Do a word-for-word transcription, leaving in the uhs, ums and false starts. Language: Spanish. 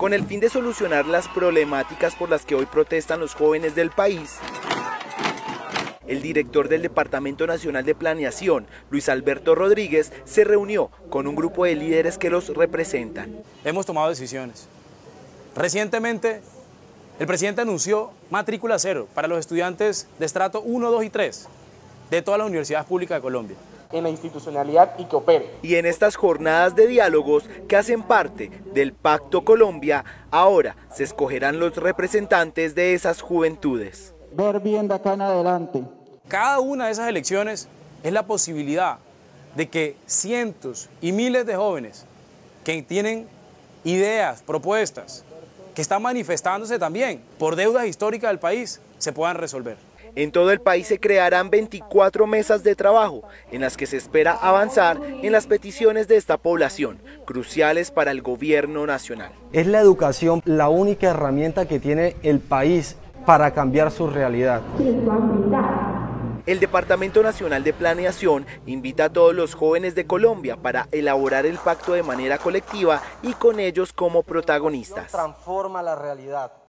Con el fin de solucionar las problemáticas por las que hoy protestan los jóvenes del país, el director del Departamento Nacional de Planeación, Luis Alberto Rodríguez, se reunió con un grupo de líderes que los representan. Hemos tomado decisiones. Recientemente, el presidente anunció matrícula cero para los estudiantes de estrato uno, dos y tres de todas las universidades públicas de Colombia. En la institucionalidad y que opere. Y en estas jornadas de diálogos que hacen parte del Pacto Colombia, ahora se escogerán los representantes de esas juventudes. Ver bien de acá en adelante. Cada una de esas elecciones es la posibilidad de que cientos y miles de jóvenes que tienen ideas, propuestas, que están manifestándose también por deudas históricas del país, se puedan resolver. En todo el país se crearán veinticuatro mesas de trabajo en las que se espera avanzar en las peticiones de esta población, cruciales para el gobierno nacional. Es la educación la única herramienta que tiene el país para cambiar su realidad. El Departamento Nacional de Planeación invita a todos los jóvenes de Colombia para elaborar el pacto de manera colectiva y con ellos como protagonistas. Transforma la realidad.